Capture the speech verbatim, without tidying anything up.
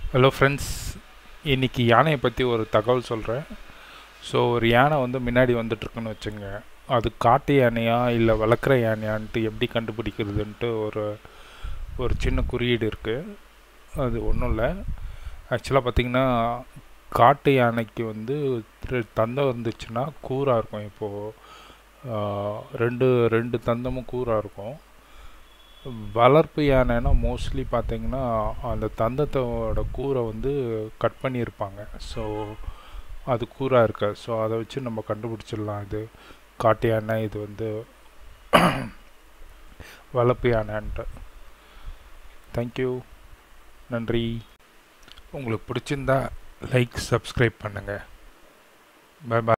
Hello friends, இன்றைக்கி யானையை பற்றி ஒரு தகவல் சொல்கிறேன். ஸோ ஒரு யானை வந்து முன்னாடி வந்துட்டுருக்குன்னு வச்சுங்க, அது காட்டு யானையா இல்லை வளர்க்குற யானையான்ட்டு எப்படி கண்டுபிடிக்கிறதுன்ட்டு ஒரு ஒரு சின்ன குறியீடு இருக்குது. அது ஒன்றும் இல்லை. ஆக்சுவலாக பார்த்திங்கன்னா, காட்டு யானைக்கு வந்து ரெ- தந்தம் இருந்துச்சுன்னா கூராக இருக்கும். இப்போது ரெண்டு ரெண்டு தந்தமும் கூராக இருக்கும். வளர்ப்பு யானைன்னா மோஸ்ட்லி பார்த்தீங்கன்னா அந்த தந்தத்தோட கூரை வந்து கட் பண்ணியிருப்பாங்க. ஸோ அது கூராக இருக்காது. ஸோ அதை வச்சு நம்ம கண்டுபிடிச்சிடலாம் இது காட்டு யானை, இது வந்து வளர்ப்பு யானைன்ட்டு. தேங்க்யூ, நன்றி. உங்களுக்கு பிடிச்சிருந்தா லைக், சப்ஸ்கிரைப் பண்ணுங்கள். பை பாய்.